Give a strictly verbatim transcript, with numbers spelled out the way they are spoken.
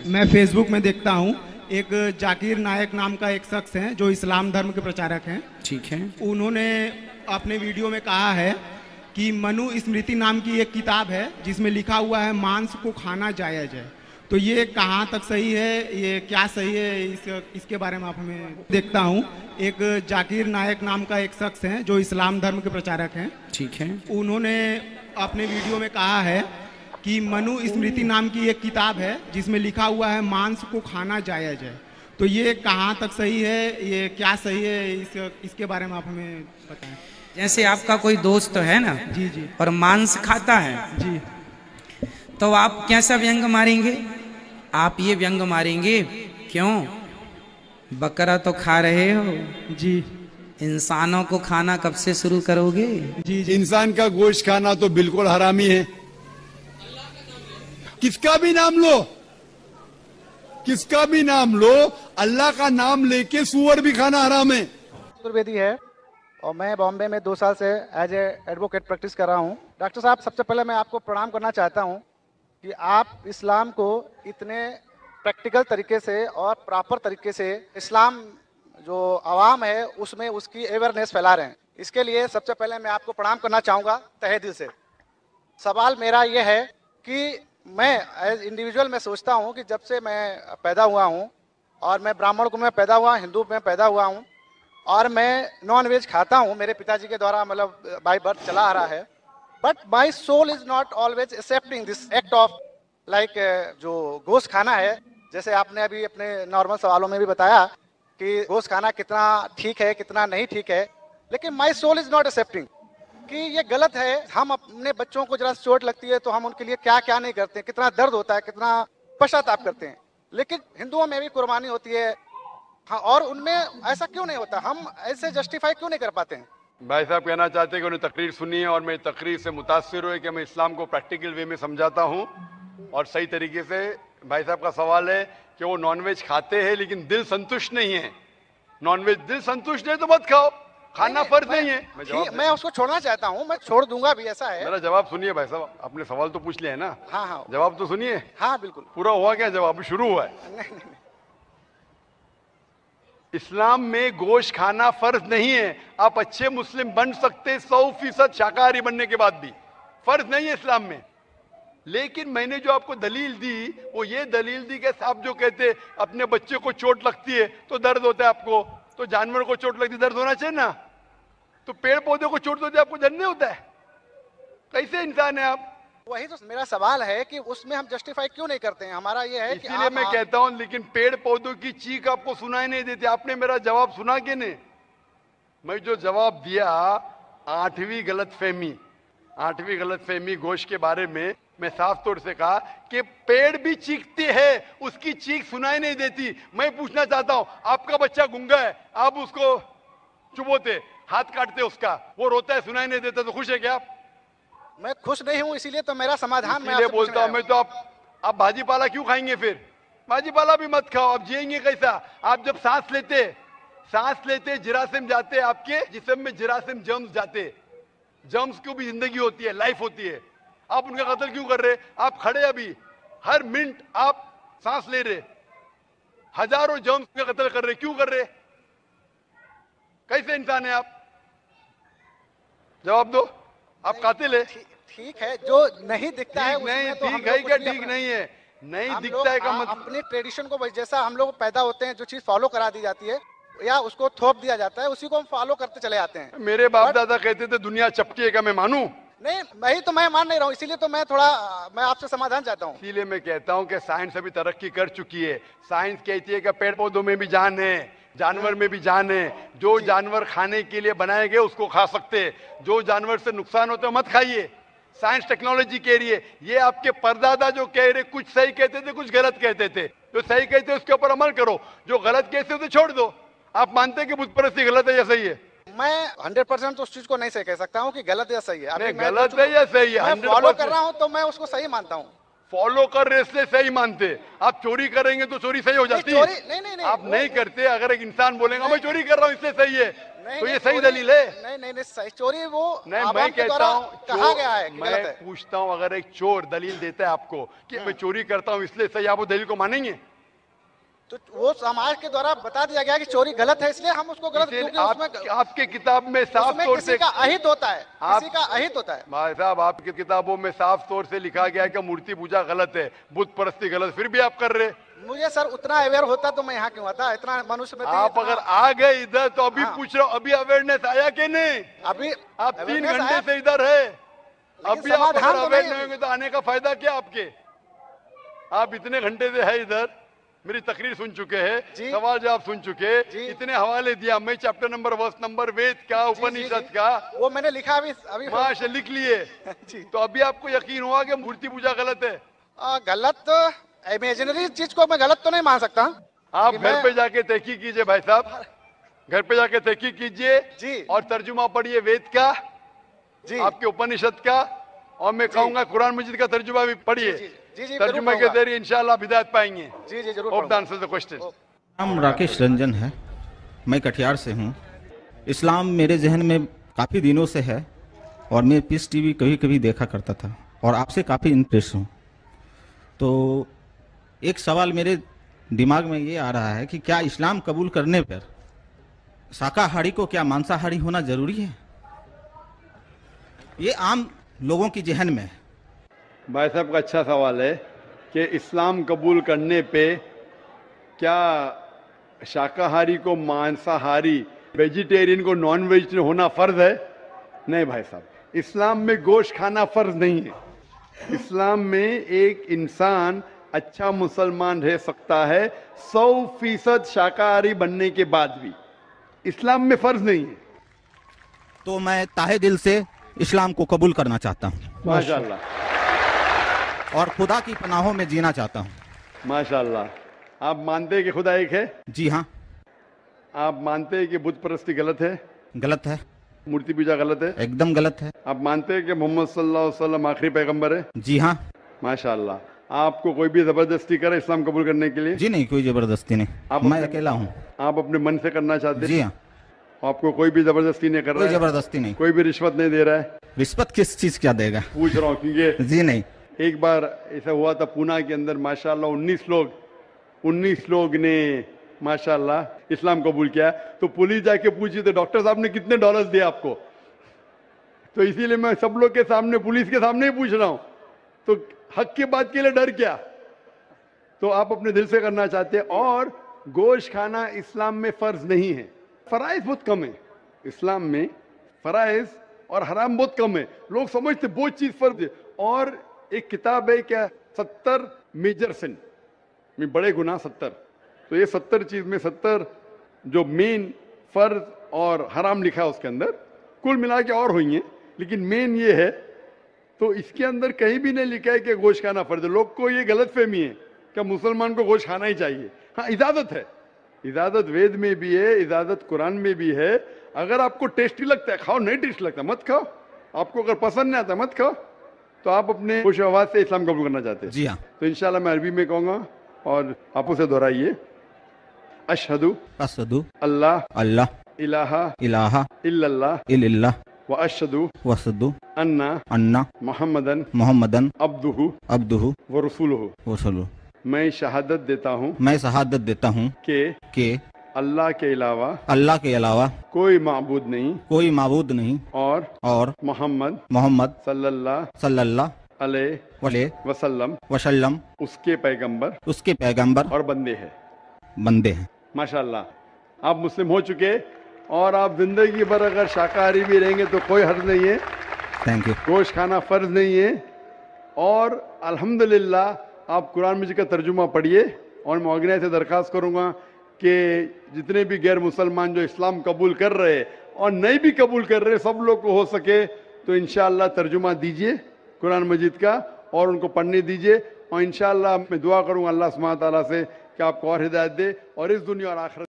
मैं फेसबुक में देखता हूँ, एक जाकिर नायक नाम का एक शख्स है जो इस्लाम धर्म के प्रचारक हैं। ठीक है। उन्होंने अपने वीडियो में कहा है कि मनु स्मृति नाम की एक किताब है जिसमें लिखा हुआ है मांस को खाना जायज है। तो ये कहाँ तक सही है, ये क्या सही है, इस, इसके बारे में आप हमें। देखता हूँ, एक जाकिर नायक नाम का एक शख्स है जो इस्लाम धर्म के प्रचारक हैं। ठीक है। उन्होंने अपने वीडियो में कहा है कि मनु स्मृति नाम की एक किताब है जिसमें लिखा हुआ है मांस को खाना जायज है। तो ये कहाँ तक सही है, ये क्या सही है, इस, इसके बारे में आप हमें बताएं। जैसे आपका कोई दोस्त तो है ना जी जी, और मांस खाता है जी, तो आप कैसा व्यंग मारेंगे? आप ये व्यंग मारेंगे, क्यों बकरा तो खा रहे हो जी, इंसानों को खाना कब से शुरू करोगे? जी जी। इंसान का गोश्त खाना तो बिल्कुल हरामी है। किसका भी नाम लो, किसका भी नाम लो, अल्लाह का नाम लेके सुअर भी खाना हराम है। चतुर्वेदी है और मैं बॉम्बे में दो साल से एज ए एडवोकेट प्रैक्टिस कर रहा हूँ। डॉक्टर साहब, सबसे पहले मैं आपको प्रणाम करना चाहता हूँ कि आप इस्लाम को इतने प्रैक्टिकल तरीके से और प्रॉपर तरीके से इस्लाम जो आवाम है उसमें उसकी अवेयरनेस फैला रहे हैं। इसके लिए सबसे पहले मैं आपको प्रणाम करना चाहूँगा तहे दिल से। सवाल मेरा ये है कि मैं एज इंडिविजुअल मैं सोचता हूँ कि जब से मैं पैदा हुआ हूँ और मैं ब्राह्मण कुल में पैदा हुआ, हिंदू में पैदा हुआ हूँ और मैं नॉन वेज खाता हूँ, मेरे पिताजी के द्वारा मतलब बाय बर्थ चला आ रहा है, but my soul is not always accepting this act of like जो गोश्त खाना है। जैसे आपने अभी अपने नॉर्मल सवालों में भी बताया कि गोश्त खाना कितना ठीक है कितना नहीं ठीक है, लेकिन my soul is not accepting कि ये गलत है। हम अपने बच्चों को जरा चोट लगती है तो हम उनके लिए क्या क्या नहीं करते हैं, कितना दर्द होता है, कितना पश्चाताप करते हैं, लेकिन हिंदुओं में भी कुर्बानी होती है। हाँ, और उनमें ऐसा क्यों नहीं होता? हम ऐसे जस्टिफाई क्यों नहीं कर पाते हैं? भाई साहब कहना चाहते हैं कि उन्हें तकरीर सुनी है और मैं तकरीर से मुतासिर हुए कि मैं इस्लाम को प्रैक्टिकल वे में समझाता हूँ और सही तरीके से। भाई साहब का सवाल है कि वो नॉनवेज खाते हैं लेकिन दिल संतुष्ट नहीं है। नॉनवेज दिल संतुष्ट है तो मत खाओ, खाना फर्ज नहीं है। मैं, मैं, मैं उसको छोड़ना चाहता हूँ, मैं छोड़ दूंगा भी, ऐसा है। मेरा जवाब सुनिए भाई साहब, आपने सवाल तो पूछ लिया है ना। हाँ हाँ, जवाब तो सुनिए। हाँ बिल्कुल। पूरा हुआ क्या जवाब? शुरू हुआ है। नहीं नहीं नहीं, इस्लाम में गोश्त खाना फर्ज नहीं है। आप अच्छे मुस्लिम बन सकते सौ फीसद शाकाहारी बनने के बाद भी, फर्ज नहीं है इस्लाम में। लेकिन मैंने जो आपको दलील दी वो ये दलील दी कि आप जो कहते अपने बच्चे को चोट लगती है तो दर्द होता है आपको, तो जानवर को चोट लगती दर्द होना चाहिए ना, तो पेड़ पौधे को चोट होती है आपको दर्द नहीं होता है? कैसे इंसान है आप? वही तो मेरा सवाल है कि उसमें हम जस्टिफाई क्यों नहीं करते हैं। हमारा ये है कि इसीलिए मैं कहता हूं, लेकिन पेड़ पौधों की चीख आपको सुनाई नहीं देती। आपने मेरा जवाब सुना कि नहीं? मैं जो जवाब दिया, आठवीं गलत फहमी, आठवीं गलत फहमी गोश्त के बारे में मैं साफ तौर से कहा कि पेड़ भी चीखते हैं, उसकी चीख सुनाई नहीं देती। मैं पूछना चाहता हूं, आपका बच्चा गूंगा है, आप उसको चुबोते, हाथ काटते उसका, वो रोता है, सुनाई नहीं देता, तो खुश है क्या आप? मैं खुश नहीं हूं, इसीलिए तो मेरा समाधान मैं इसलिए बोलता हूं मैं तो आप आप भाजी पाला क्यों खाएंगे? फिर भाजी पाला भी मत खाओ, आप जिएंगे कैसा? आप जब सांस लेते सांस लेते जिरासिम जाते, आपके जिस्म में जिरासिम जर्म्स जाते, जर्म्स की भी जिंदगी होती है, लाइफ होती है। आप उनका कत्ल क्यों कर रहे? आप खड़े अभी हर मिनट आप सांस ले रहे, हजारों जर्म्स का कत्ल कर रहे, क्यों कर रहे? कैसे इंसान है आप? जवाब दो। आप कातिल है। ठीक है, जो नहीं दिखता है नहीं, तो ठीक है क्या ठीक नहीं है? नहीं दिखता है का मतलब अपनी ट्रेडिशन को, जैसा हम लोग पैदा होते हैं जो चीज फॉलो करा दी जाती है या उसको थोप दिया जाता है, उसी को हम फॉलो करते चले आते हैं। मेरे बाप दादा कहते थे दुनिया चपटी है, का मैं मानूं? नहीं, वही तो मैं मान नहीं रहा हूँ, इसीलिए तो मैं थोड़ा मैं आपसे समाधान चाहता हूँ। इसीलिए मैं कहता हूँ कि साइंस अभी तरक्की कर चुकी है। साइंस कहती है कि पेड़ पौधों में भी जान है, जानवर में भी जान है। जो जानवर खाने के लिए बनाए गए उसको खा सकते हैं, जो जानवर से नुकसान होता है मत खाइए। साइंस टेक्नोलॉजी कह रही है। ये आपके परदादा जो कह रहे, कुछ सही कहते थे कुछ गलत कहते थे, जो सही कहते उसके ऊपर अमल करो, जो गलत कहते उसे छोड़ दो। आप मानते कि बुत परस्ती गलत है या सही है? मैं हंड्रेड परसेंट तो उस चीज को नहीं सही कह सकता हूँ कि गलत या सही है। नहीं, गलत है या सही है? मैं फॉलो कर रहा हूँ तो मैं उसको सही मानता हूँ। फॉलो कर रहे इसलिए सही मानते। आप चोरी करेंगे तो चोरी सही हो जाती है। नहीं नहीं नहीं, आप वो, नहीं करते। अगर एक इंसान बोलेगा मैं चोरी कर रहा हूँ इसलिए सही है, नहीं, तो ये नहीं, सही चोरी- दलील है। नहीं नहीं नहीं सही चोरी वो नहीं, आवाम मैं के कहता द्वारा हूँ कहा गया है कि मैं गलत है। पूछता हूँ, अगर एक चोर दलील देता है आपको कि मैं चोरी करता हूँ इसलिए सही, आप वो दलील को मानेंगे? तो वो समाज के द्वारा बता दिया गया कि चोरी गलत है, इसलिए हम उसको गलत, इसे क्योंकि आप, उसमें आपके किताब में साफ उसमें तौर किसी से का अहित होता है, आप- किसी का अहित होता है। भाई साहब, आपकी किताबों में साफ तौर से लिखा गया है कि मूर्ति पूजा गलत है, बुत परस्ती गलत, फिर भी आप कर रहे। मुझे सर उतना अवेयर होता तो मैं यहाँ क्यों आता, इतना मनुष्य में आप इतना- अगर आ गए इधर तो अभी हाँ। पूछ रहा हूँ, अभी अवेयरनेस आया कि नहीं? अभी आप तीन awareness घंटे आया, से इधर है, अभी आप समाधान अगर तो अवेयर नहीं नहीं है। होंगे तो आने का फायदा क्या आपके? आप इतने घंटे से है इधर, मेरी तकरीर सुन चुके हैं, जी। सवाल जवाब सुन चुके, जी। इतने हवाले दिया, मैं chapter number verse number Veda का, जी, जी, उपनिषद जी। का वो मैंने लिखा अभी अभी माश लिख लिए। जी। तो अभी आपको यकीन हुआ कि मूर्ति पूजा गलत है? आ, गलत इमेजिनरी चीज को मैं गलत तो नहीं मान सकता। आप कि घर मैं- पे जाके तहकीक कीजिए भाई साहब, घर पे जाके तहकीक कीजिए जी। और तर्जुमा पढ़िए वेद का, जी आपके उपनिषद का, और मैं कहूंगा कुरान मजीद का तर्जुमा भी पढ़िए। जी, जी, जी, जरूर तर्जुमे के पढ़ूंगा। जरिए इंशाल्लाह आप हिदायत पाएंगे। जी जी जरूर होप द पढ़ूंगा। Answer the question. नाम राकेश रंजन है, मैं कटिहार से हूँ। इस्लाम मेरे जहन में काफ़ी दिनों से है और मैं पीस टीवी कभी कभी देखा करता था और आपसे काफ़ी इंप्रेस हूँ। तो एक सवाल मेरे दिमाग में ये आ रहा है कि क्या इस्लाम कबूल करने पर शाकाहारी को क्या मांसाहारी होना जरूरी है? ये आम लोगों की जहन में है। भाई साहब का अच्छा सवाल है कि इस्लाम कबूल करने पे क्या शाकाहारी को मांसाहारी, वेजिटेरियन को नॉन वेजिटेरियन होना फर्ज है? नहीं भाई साहब, इस्लाम में गोश्त खाना फर्ज नहीं है। इस्लाम में एक इंसान अच्छा मुसलमान रह सकता है सौ फीसद शाकाहारी बनने के बाद भी, इस्लाम में फर्ज नहीं है। तो मैं ताहे दिल से इस्लाम को कबूल करना चाहता हूँ माशाल्लाह, और खुदा की पनाहों में जीना चाहता हूँ। माशाल्लाह। आप मानते हैं कि खुदा एक है? जी हाँ, आप मानते हैं कि बुत परस्ती गलत है, गलत है, मूर्ति पूजा गलत है? एकदम गलत है। आप मानते हैं कि मोहम्मद सल्लल्लाहु अलैहि वसल्लम आखिरी पैगंबर है? जी हाँ। माशाल्लाह। आपको कोई भी जबरदस्ती करे इस्लाम कबूल करने के लिए? जी नहीं, कोई जबरदस्ती नहीं, आप मैं अपने- अकेला हूँ। आप अपने मन से करना चाहते जी हैं? हाँ, आपको कोई भी जबरदस्ती नहीं कर कोई रहा है? जबरदस्ती नहीं। कोई भी रिश्वत नहीं दे रहा है? रिश्वत किस चीज क्या देगा? पूछ रहा हूँ क्योंकि जी नहीं। एक बार ऐसा हुआ था पूना के अंदर, माशाल्लाह उन्नीस लोग उन्नीस लोग ने माशाल्लाह इस्लाम कबूल किया। तो पुलिस जाके पूछी तो डॉक्टर साहब ने कितने डॉलर्स दिए आपको? तो इसीलिए मैं सब लोग के सामने, पुलिस के सामने ही पूछ रहा हूं, तो हक की बात के लिए डर क्या? तो आप अपने दिल से करना चाहते हैं। और गोश्त खाना इस्लाम में फर्ज नहीं है, फराइज बहुत कम है। इस्लाम में फराइज और हराम बहुत कम है। लोग समझते बहुत चीज फर्ज है। और एक किताब है क्या, सत्तर मेजर सिन में बड़े गुनाह सत्तर। तो ये सत्तर चीज में सत्तर जो मेन फर्ज और हराम लिखा है उसके अंदर, कुल मिला के और हुई है, लेकिन मेन ये है। तो इसके अंदर कहीं भी नहीं लिखा है कि गोश्त खाना फर्ज है। लोग को ये गलत फहमी है कि मुसलमान को गोश्त खाना ही चाहिए। हाँ, इजाजत है, इजाजत वेद में भी है, इजाजत कुरान में भी है। अगर आपको टेस्टी लगता है खाओ, नहीं टेस्टी लगता मत खाओ। आपको अगर पसंद नहीं आता मत खाओ। तो आप अपने खुश आवाज से इस्लाम कबूल करना चाहते हैं? जी हाँ। तो इंशाल्लाह मैं अरबी में कहूंगा और आप उसे दोहराइए। अशहदु असदु अल्लाह अल्लाह इलाहा इलाहा इल्लल्लाह इल्लल्लाह व अशहदु वसदु अन्ना अन्ना मुहम्मदन मोहम्मदन अब्दुहु अब्दुहु व रसूलुहु। वसलु। मैं शहादत देता हूँ मैं शहादत देता हूँ कि कि अल्लाह के अलावा अल्लाह के अलावा कोई माबूद नहीं कोई माबूद नहीं और और मोहम्मद मोहम्मद सल्लल्लाहु सल्लल्लाहु अलैहि अलैहि वसल्लम वसल्लम उसके पैगंबर उसके पैगंबर और बंदे हैं। बंदे हैं। माशाल्लाह आप मुस्लिम हो चुके और आप जिंदगी भर अगर शाकाहारी भी रहेंगे तो कोई हर्ज नहीं है। Thank you. गोश्त खाना फर्ज नहीं है। और अल्हम्दुलिल्लाह आप कुरान मजीद का तर्जुमा पढ़िए। और मैं ऑर्गेनाइज से दरख्वास्त करूंगा कि जितने भी गैर मुसलमान जो इस्लाम कबूल कर रहे और नहीं भी कबूल कर रहे, सब लोग को हो सके तो इंशाअल्लाह तर्जुमा दीजिए कुरान मजीद का और उनको पढ़ने दीजिए। और इंशाअल्लाह मैं दुआ करूंगा अल्लाह सुब्हानहू व तआला से कि आपको और हिदायत दे और इस दुनिया और आखिरत